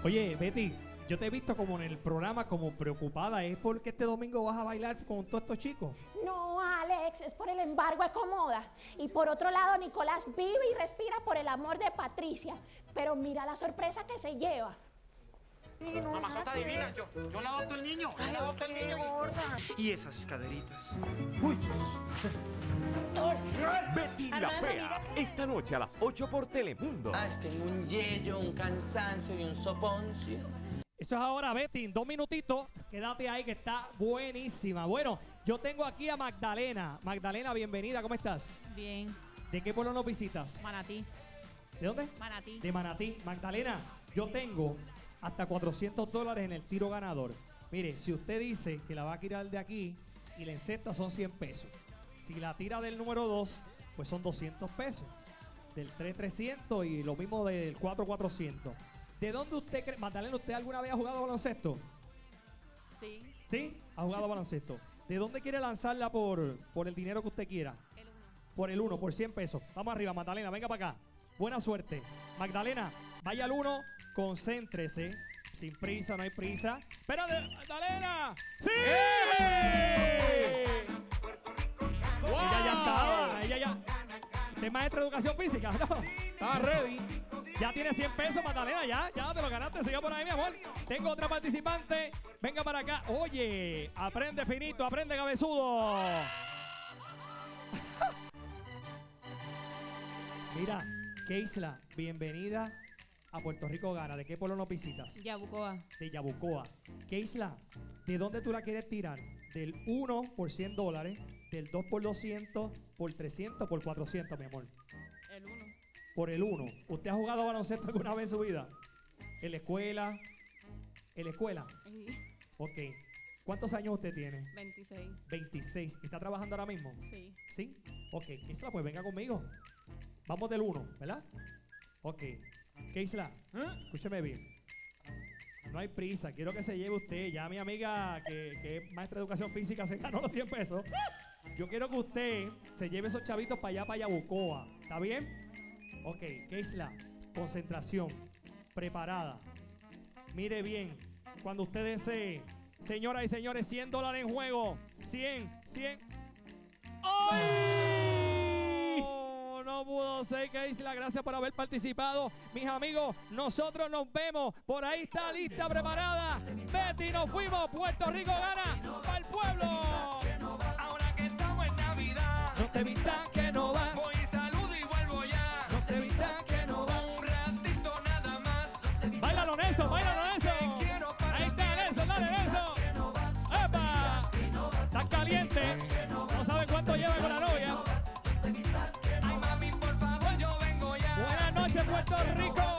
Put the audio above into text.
Oye, Betty, yo te he visto como en el programa como preocupada. ¿Es porque este domingo vas a bailar con todos estos chicos? No, Alex, es por el embargo de Comoda. Y por otro lado, Nicolás vive y respira por el amor de Patricia. Pero mira la sorpresa que se lleva. Mamazota divina, yo le adopto el niño. Yo le adopto el niño. Y esas caderitas. Uy. Betty la Fea, esta noche a las 8 por Telemundo. Ay, tengo un yello, un cansancio y un soponcio. Eso es ahora, Betty, en 2 minutitos. Quédate ahí que está buenísima. Bueno, yo tengo aquí a Magdalena. Magdalena, bienvenida, ¿cómo estás? Bien. ¿De qué pueblo nos visitas? Manatí. ¿De dónde? Manatí. De Manatí. Magdalena, yo tengo hasta $400 en el tiro ganador. Mire, si usted dice que la va a tirar de aquí y la encesta son 100 pesos. Si la tira del número 2, pues son 200 pesos. Del 3, 300 y lo mismo del 4, 400. ¿De dónde usted cree? Magdalena, ¿usted alguna vez ha jugado baloncesto? Sí. ¿Sí? Ha jugado baloncesto. ¿De dónde quiere lanzarla por el dinero que usted quiera? El 1. Por el 1, por 100 pesos. Vamos arriba, Magdalena, venga para acá. Buena suerte. Magdalena, vaya al 1, concéntrese. Sin prisa, no hay prisa. ¡Espérate, Magdalena! ¡Sí! ¡Wow! Ella ya está, ella ya. ¿Usted es maestra de educación física? No. Está ready. Ya tiene 100 pesos, Magdalena, ya te lo ganaste. Siga por ahí, mi amor. Tengo otra participante. Venga para acá. Oye, aprende finito, aprende cabezudo. Mira, Keisla, bienvenida a Puerto Rico Gana. ¿De qué pueblo nos visitas? Yabucoa. De Yabucoa. Keisla, ¿de dónde tú la quieres tirar? Del 1 por $100, del 2 por 200, por 300, por 400, mi amor. El 1. Por el 1. ¿Usted ha jugado baloncesto alguna vez en su vida? ¿En la escuela? ¿En la escuela? Ok. ¿Cuántos años usted tiene? 26. 26. ¿Está trabajando ahora mismo? Sí. ¿Sí? Ok. Keisla, pues venga conmigo. Vamos del 1, ¿verdad? Ok. Keisla, escúcheme bien. No hay prisa. Quiero que se lleve usted. Ya mi amiga, que es maestra de educación física, se ganó los 100 pesos. Yo quiero que usted se lleve esos chavitos para allá, para Yabucoa. ¿Está bien? Ok, Keisla, concentración, preparada. Mire bien, cuando usted desee, señoras y señores, $100 en juego. 100. ¡Ay! No pudo ser, Keisla. Gracias por haber participado. Mis amigos, nosotros nos vemos. Por ahí está lista, preparada. Betty, nos fuimos. Puerto Rico gana para el pueblo. Ahora que estamos en Navidad, No te vistas que no vas. voy y saludo y vuelvo ya. No te vistas que no vas. Un ratito nada más. Báilalo, Nelson, báilalo, Nelson. Te quiero para Ahí está, Nelson, dale, Nelson. ¡Epa! Está caliente. No sabe cuánto lleva con la novia. Ay, mami, por favor, yo vengo ya. Buenas noches, Puerto Rico.